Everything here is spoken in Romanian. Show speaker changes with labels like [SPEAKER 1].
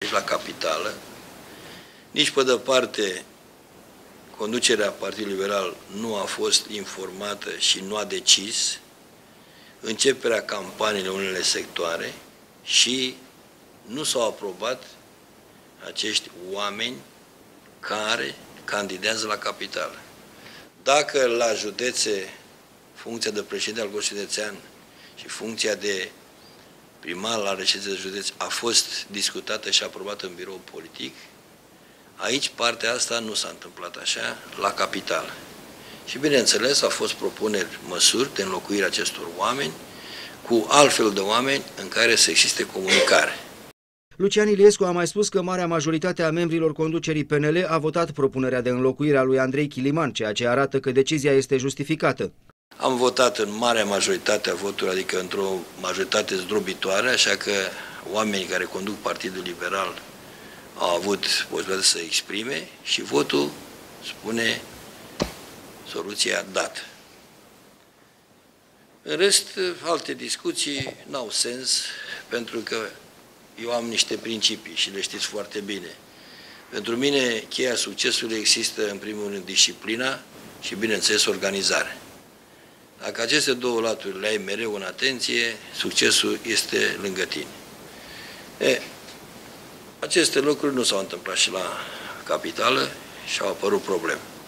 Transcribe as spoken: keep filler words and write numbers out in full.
[SPEAKER 1] aici la capitală, nici pe de parte conducerea Partidului Liberal nu a fost informată și nu a decis începerea campaniei în unele sectoare și nu s-au aprobat acești oameni care candidează la capitală. Dacă la județe funcția de președinte al Consiliului Județean și funcția de primar la reședința de județ a fost discutată și aprobată în birou politic, aici partea asta nu s-a întâmplat așa la capitală. Și bineînțeles au fost propuneri, măsuri de înlocuire acestor oameni cu altfel de oameni în care să existe comunicare.
[SPEAKER 2] Lucian Iliescu a mai spus că marea majoritate a membrilor conducerii P N L a votat propunerea de înlocuire a lui Andrei Chiliman, ceea ce arată că decizia este justificată.
[SPEAKER 1] Am votat în marea majoritate a voturilor, adică într-o majoritate zdrobitoare, așa că oamenii care conduc Partidul Liberal au avut posibilitatea să exprime și votul spune soluția dată. În rest, alte discuții n-au sens, pentru că eu am niște principii și le știți foarte bine. Pentru mine, cheia succesului există, în primul rând, disciplina și, bineînțeles, organizarea. Dacă aceste două laturi le ai mereu în atenție, succesul este lângă tine. E, aceste lucruri nu s-au întâmplat și la capitală și au apărut probleme.